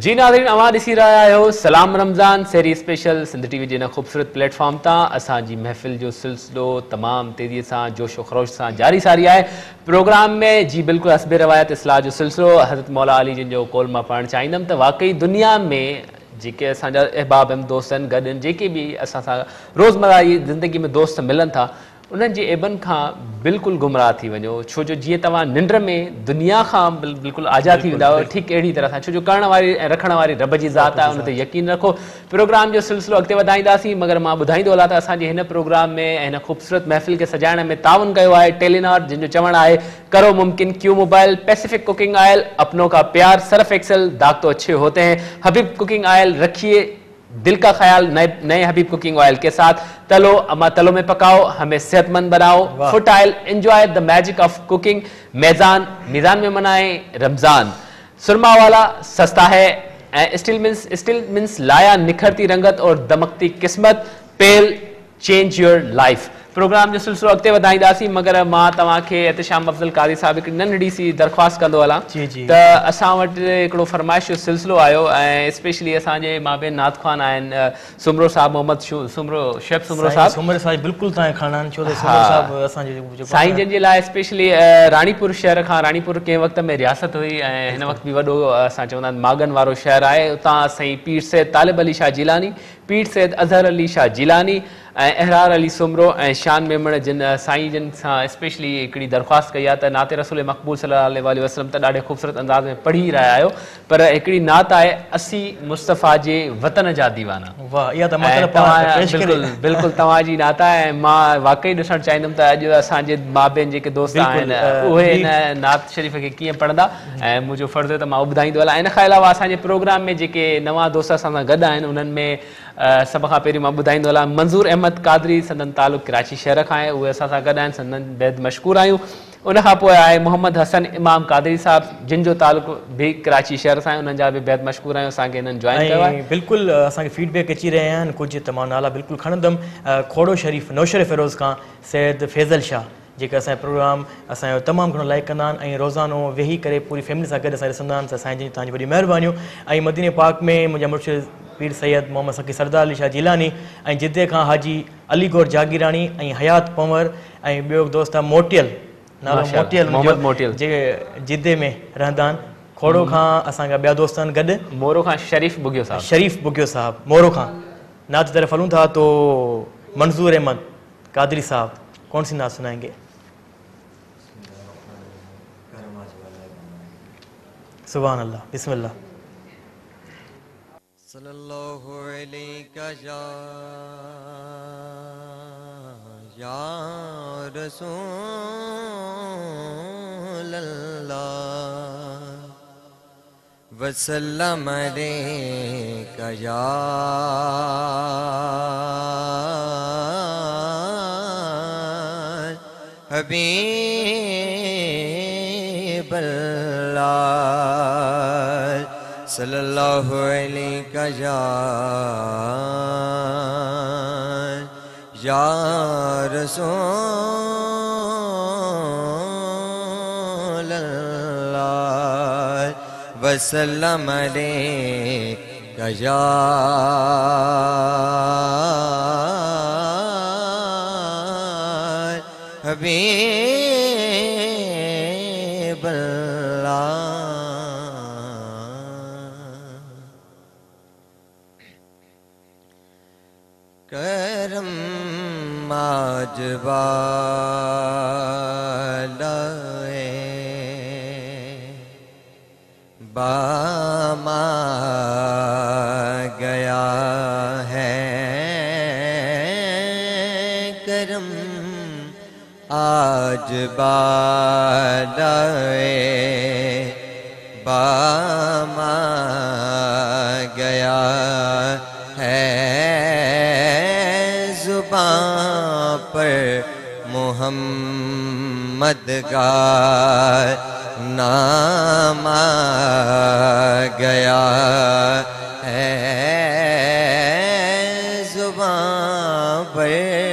जी नाज़रीन, अवां ॾिसी रहिया आहियो सलाम रमज़ान सेरी स्पेशल सिंध टीवी जे हिन ख़ूबसूरत प्लेटफॉर्म तां। असांजी महफ़िल जो सिलसिलो तमामु तेज़ीअ सां जोशो ख़रोश सां जारी सारी आहे। प्रोग्राम में जी बिल्कुलु हस्बे रवायत इस्लाह जो सिलसिलो हज़रत मौला अली जिन जो कौल मां पढ़णु चाहींदुमि त वाक़ई दुनिया में जेके असांजा अहबाब आहिनि, दोस्त आहिनि, गॾु आहिनि, जेके बि असां सां रोज़मर्रा जी ज़िंदगी में दोस्त मिलनि था, उन्हनि जे एबनि खां बिल्कुलु गुमराह थी वञो। छो जो जीअं तव्हां निंड में दुनिया खां बिल्कुलु आज़ादु थी वेंदा आहियो, ठीकु अहिड़ी तरह सां छो जो करण वारी ऐं रखण वारी रब जी ज़ात आहे, उन ते यकीन रखो। प्रोग्राम जो सिलसिलो अॻिते वधाईंदासीं, मगर मां ॿुधाईंदो हलां त असांजे हिन प्रोग्राम में ऐं हिन ख़ूबसूरत महफ़िल खे सजाइण में ताउन कयो आहे टेलीनॉर, जिन जो चवणु आहे करो मुमकिन, Q mobile, Pacific cooking oil, अपनों का प्यार, सर्फ एक्सेल, दाग तो अच्छे होते हैं, हबीब कुकिंग ऑयल, रखिए दिल का ख्याल नए हबीब कुकिंग ऑयल के साथ। तलो अमा तलो में पकाओ, हमें सेहतमंद बनाओ। फुट oil, enjoy the magic of cooking. Meezan में मनाएं रमजान। सुरमा वाला सस्ता है। स्टील मिन्स लाया निखरती रंगत और दमकती किस्मत। Pel change your life. Program जो सिलसिलो अॻिते वधाईंदासीं, मगर मां तव्हांखे एहतिशाम अफ़ज़ल क़ादी साहिब हिकिड़ी नंढड़ी सी दरख़्वास्त कंदो हलां त असां वटि हिकिड़ो फरमाइश जो सिलसिलो आयो ऐं स्पेशली असांजे माबेन नात ख़्वान आहिनि सुमरो साहिब, मोहम्मद सुमरो, शेफ सुमरो साहिब बिल्कुलु तव्हांखे खणनि छो त सुमरो साहिब असांजे साईं जन जे लाइ स्पेशली राणीपुर शहर खां, राणीपुर कंहिं वक़्त में रियासत हुई ऐं हिन वक़्तु बि वॾो असां चवंदा आहिनि मागन वारो शहर आहे। उतां साईं पीर सैद तालिब अली शाह जिलानी, पीर सैद अज़हर अली शाह जिलानी ऐं अहरार अली सुमरो ऐं शान मेमण जिन साईं जन सां स्पेशली हिकिड़ी दरख़्वास्त कई आहे त नाते रसूल मक़बूल सल्लल्लाहु अलैहि वसल्लम त ॾाढे ख़ूबसूरत अंदाज़ में पढ़ी रहिया आहियो, पर हिकिड़ी नात आहे असी मुस्तफ़ा जे वतन जा दीवाना। बिल्कुलु तव्हांजी नात आहे ऐं मां वाक़ई ॾिसणु चाहींदुमि त अॼु असांजे माबेन जेके दोस्त आहिनि उहे हिन नात शरीफ़ खे कीअं पढ़ंदा ऐं मुंहिंजो फ़र्ज़ु आहे त मां ॿुधाईंदो हलां। इन खां अलावा असांजे प्रोग्राम में जेके नवां दोस्त असां सां गॾु आहिनि, उन्हनि में सभ खां पहिरीं मां ॿुधाईंदो हलां मंज़ूर अहमद क़ादरी, संदन तालुक़ कराची शहर खां आहे, उहे असां सां गॾु आहिनि, संदन बेहद मशकूर आहियूं। उनखां पोइ आहे मोहम्मद हसन इमाम क़ादरी साहिब, जिन जो तालुक़ बि कराची शहर सां आहे, उन्हनि जा बि बेहद मशकूर आहियूं, असांखे हिननि जॉइन कयो आहे। बिल्कुलु असांखे फीडबैक अची रहिया आहिनि, कुझु त मां नाला बिल्कुलु खणंदुमि। खोड़ो शरीफ़ नौशर फ़िरोज़ खां सैद फैज़ल शाह, जेके असांजो प्रोग्राम असांजो तमामु घणो लाइक कंदा आहिनि ऐं रोज़ानो वेही करे पूरी फैमिली सां गॾु असां ॾिसंदा आहिनि। साईं जन तव्हांजी वॾी महिरबानियूं। ऐं मदीने पाक में मुंहिंजा मुर्शिद पीर सैयद मोहम्मद सकी सरदार अली शाह जिलानी ऐं जिद्दे खां हाजी अली गौर जागीरानी ऐं हयात पंवर ऐं ॿियो दोस्त आहे मोटियल, नालो मोटियल, जेके जिद्दे में रहंदा आहिनि। खोड़ो खां असांजा ॿिया दोस्त आहिनि गॾु, मोरो खां शरीफ़ बुगियो साहिब मोरो खां नात तरफ़ हलूं था। तो मंजूर अहमद कादरी साहब कौन सी नात सुनाएंगे? सुभान अल्लाह, बिस्मिल्लाह। सल्लल्लाहु अलैका या रसूल अल्लाह वसल्लम अलैका या हबीब अल्लाह सल्लल्लाहु अलैका या रसूल अल्लाह वसल्लम अलैका या हबीब अल्लाह। करम आज वाला बामा गया है, करम आज वाला बामा गया है, ज़ुबां पर मोहम्मद का नाम आ गया है, ज़ुबां पर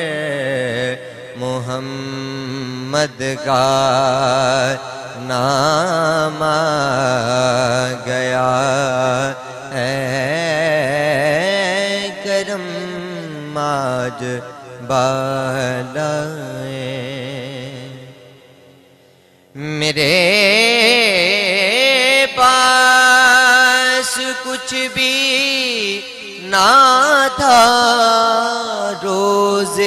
मोहम्मद का नाम आ गया بالائے میرے پاس کچھ بھی نہ تھا روز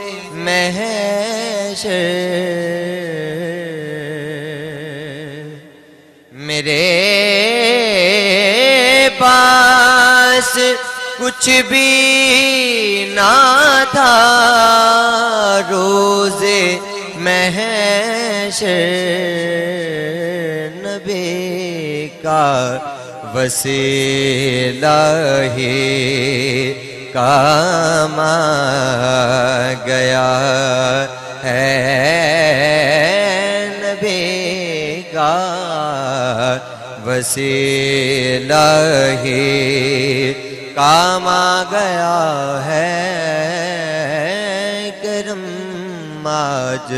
محشر میرے پاس کچھ بھی نہ تھا روز محشر نبی کا وسیلہ ہی کام آ گیا ہے نبی کا وسیلہ ہی کام آ گیا ہے کرم آج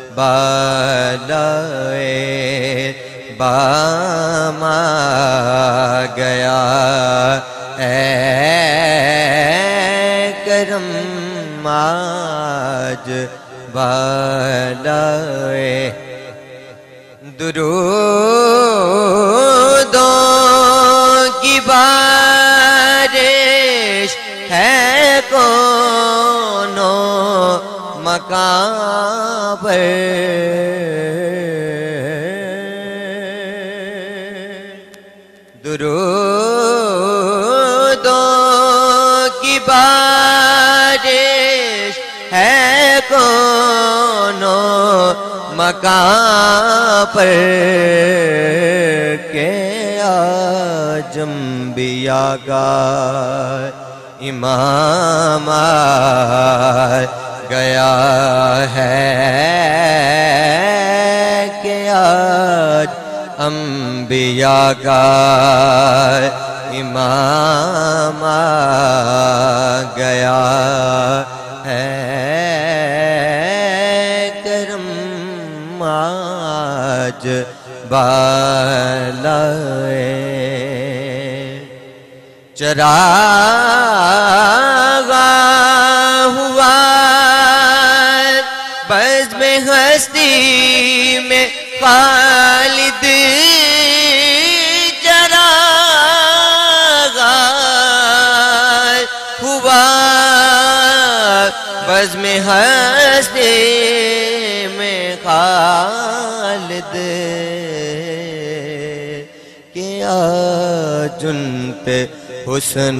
بالائے بام آ گیا ہے کرم آج بالائے درودوں کی بارش ہے کونوں مکان پر درودوں کی بارش ہے کونوں مکان پر کہ آج انبیاء کا امام آ گیا ہے کہ آج انبیاء کا امام آ گیا ہے کرم آج بالائے چراغ ہوا بزم ہستی میں خالد چراغ ہوا بزم ہستی میں خالد کیا جن پہ حسن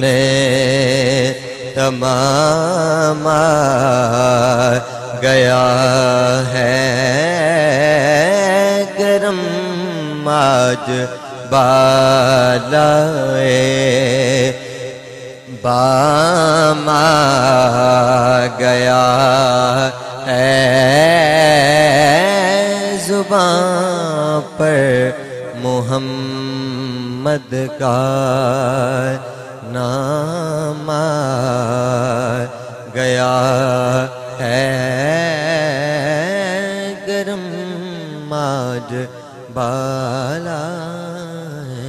تمام آ گیا ہے کرم آج بالائے بام آ گیا ہے زبان پر محمد کا نام آ گیا ہے کرم آج بالائے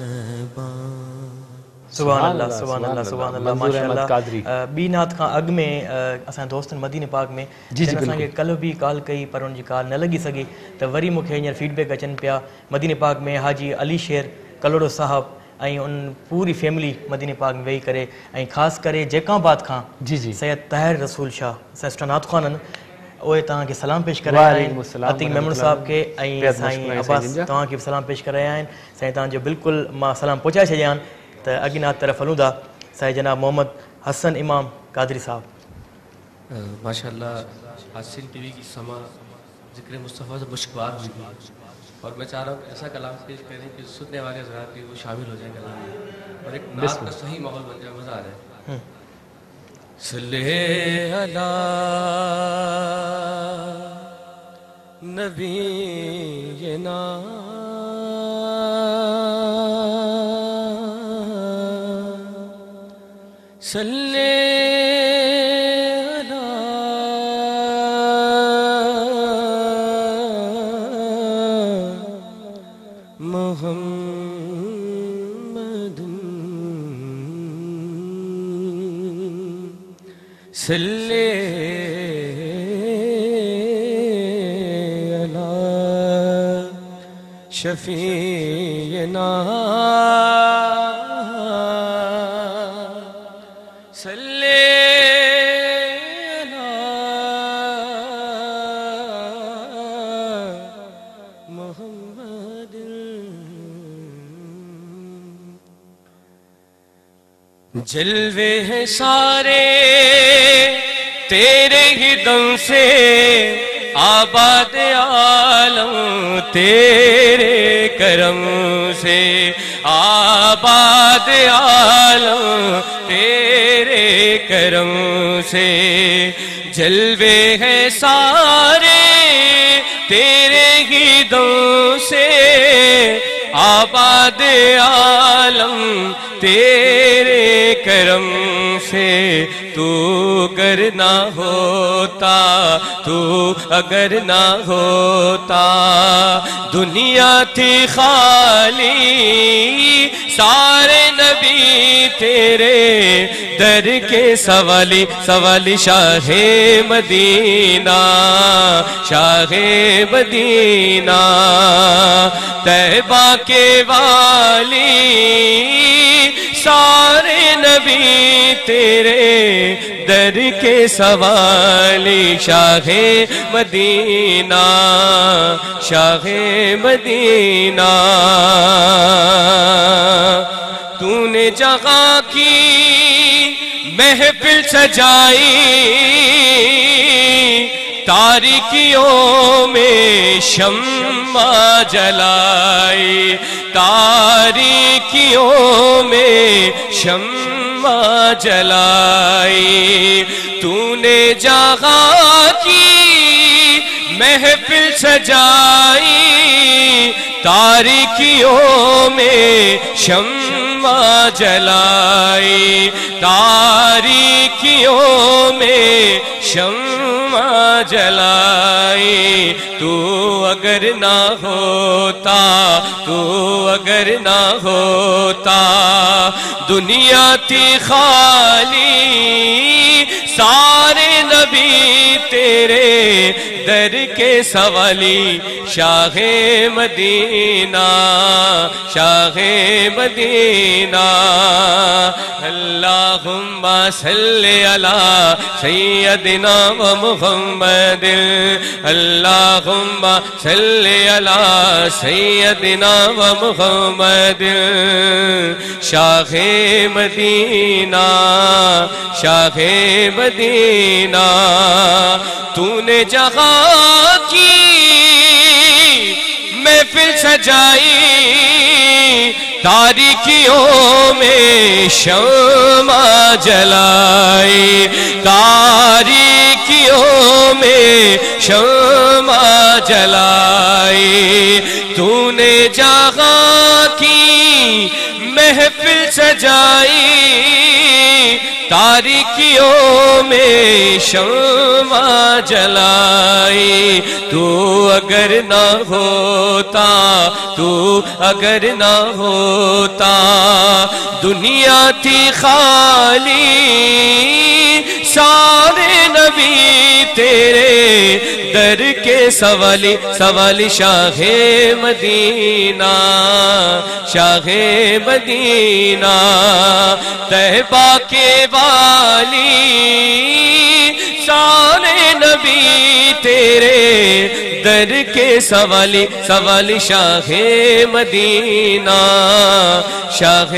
سبحان اللہ سبحان اللہ سبحان اللہ منظور ماشاء احمد اللہ قادری بی نات کھاں اگ میں اساں دوستن مدینہ پاک میں جی جی اساں کل بھی کال کئی پر ان جی کال نہ لگی سگی تو وری مکھے ہیر فیڈ بیک اچن پیا مدینہ پاک میں حاجی علی شیر کلوڑو صاحب ऐं उन पूरी फैमिली मदीने पाक में वेही करे ऐं ख़ासि करे जैकाबाद खां जी जी सैयद ताहिर रसूल शाह साईं सुठा नात ख़्वान आहिनि उहे तव्हांखे सलाम पेश करे आया आहिनि अतीक मेमण साहब खे ऐं साईं अब्बास तव्हांखे बि सलाम पेश करे आया आहिनि साईं तव्हांजो बिल्कुलु मां सलाम पहुचाए छॾिया आहिनि त अॻिनाथ तरफ़ हलूं था साईं जनाब मोहम्मद हसन इमाम कादरी साहब माशाअल्लाह हासिल टीवी की समा ज़िक्र मुस्तफ़ा से मुश्कबार हुई थी और मैं चाह रहा हूँ कि ऐसा कलाम पेश करें कि सुनने वाले हज़रात भी वो शामिल हो जाए कलाम में और एक नात का सही माहौल बन जाए मज़ा आ जाए सल्ले अला नबीना सल्ले صلی علی شفیعنا صلی علی محمد. جلوے ہیں سارے تیرے ہی دم سے، آباد عالم تیرے کرم سے، آباد عالم تیرے کرم سے. جلوے ہیں سارے تیرے ہی دم سے، آباد عالم تیرے کرم سے. تو اگر نہ ہوتا، تو اگر نہ ہوتا، دنیا تھی خالی، سارے نبی تیرے در کے سوالی. سوالی شاہ مدینہ، شاہ مدینہ، طیبہ کے والی، سارے نبی تیرے در کے سوالی. شاہ مدینہ، شاہ مدینہ، تو نے جہاں کی محفل سجائی، تاریکیوں میں شمع جلائی، تاریکیوں میں شمع جلائی. تو نے جہاں کی محفل سجائی، تاریکیوں میں شمع جلائی، تاریکیوں میں شمع جلائی. تو اگر نہ ہوتا، تو اگر نہ ہوتا، دنیا تھی خالی، سارے نبی تیرے در کے سوالی. شاہ مدینہ، شاہ مدینہ، اللہم صلی علی سیدنا و محمد، اللہم صلی علی سیدنا و محمد. شاہ مدینہ، شاہ مدینہ، تو نے جہاں کی محفل سجائی، تاریکیوں میں شمع جلائی، تاریکیوں میں شمع جلائی. تو نے جہاں کی محفل سجائی، تاریکیوں میں شمع جلائی. تو اگر نہ ہوتا، تو اگر نہ ہوتا، دنیا تھی خالی، سارے نبی تیرے در کے سوالی. سوالی شاہ مدینہ، شاہ مدینہ، طیبہ کے والی، سارے نبی تیرے در کے سوالی. سوالی شاہ مدینہ، شاہ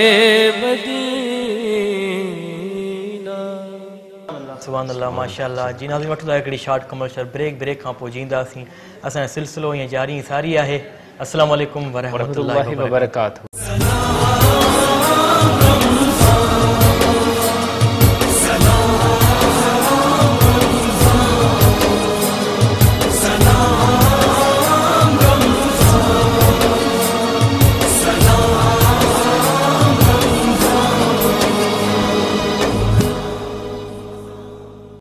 مدینہ. سبحان اللہ، ماشاءاللہ. جی ناظرین وقت ایکڑی شارٹ کمرشل بریک کھاں پو جیندا سی. اساں سلسلو یہ جاری ساری ہے. السلام علیکم ورحمۃ اللہ وبرکاتہ.